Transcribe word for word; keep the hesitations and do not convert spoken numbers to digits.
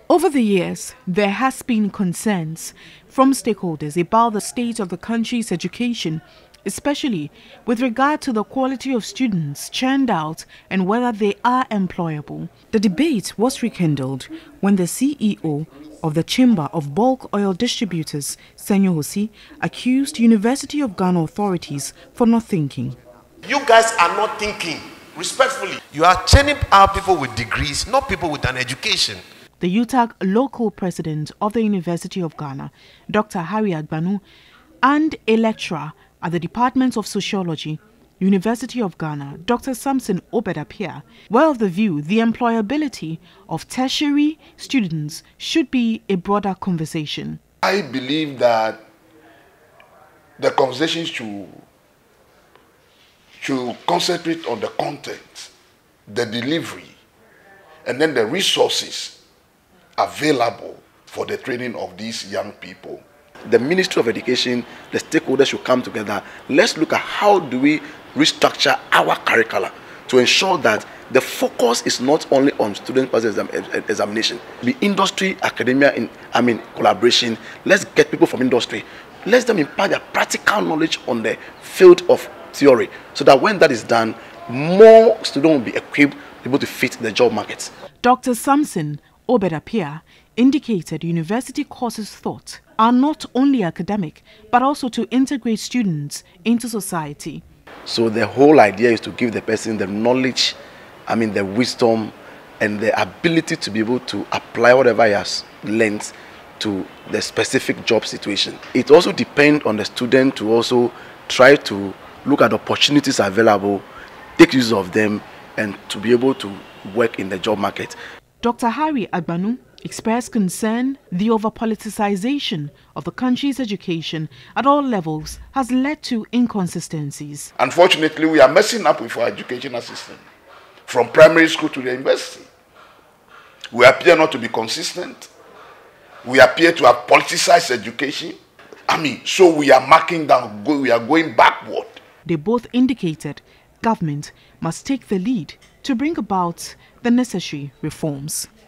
Over the years, there has been concerns from stakeholders about the state of the country's education, especially with regard to the quality of students churned out and whether they are employable. The debate was rekindled when the C E O of the Chamber of Bulk Oil Distributors, Senyo Hosi, accused University of Ghana authorities for not thinking. You guys are not thinking, respectfully. You are churning out people with degrees, not people with an education. The U T A G local president of the University of Ghana, Doctor Harry Agbanu, and a lecturer at the Department of Sociology, University of Ghana, Doctor Samson Obed-Appiah, were of the view the employability of tertiary students should be a broader conversation. I believe that the conversation should, should concentrate on the content, the delivery, and then the resources available for the training of these young people. The Ministry of Education, the stakeholders should come together. Let's look at how do we restructure our curricula to ensure that the focus is not only on student exam, examination. The industry, academia, in, I mean collaboration. Let's get people from industry. Let them impart their practical knowledge on the field of theory, so that when that is done, more students will be equipped, able to fit the job market. Doctor Samson Obed-Appiah indicated university courses thought are not only academic, but also to integrate students into society. So the whole idea is to give the person the knowledge, I mean the wisdom and the ability to be able to apply whatever he has learned to the specific job situation. It also depends on the student to also try to look at opportunities available, take use of them, and to be able to work in the job market. Doctor Harry Agbanu expressed concern the over-politicization of the country's education at all levels has led to inconsistencies. Unfortunately, we are messing up with our educational system, from primary school to the university. We appear not to be consistent. We appear to have politicized education. I mean, so we are marking down, we are going backward. They both indicated government must take the lead to bring about the necessary reforms.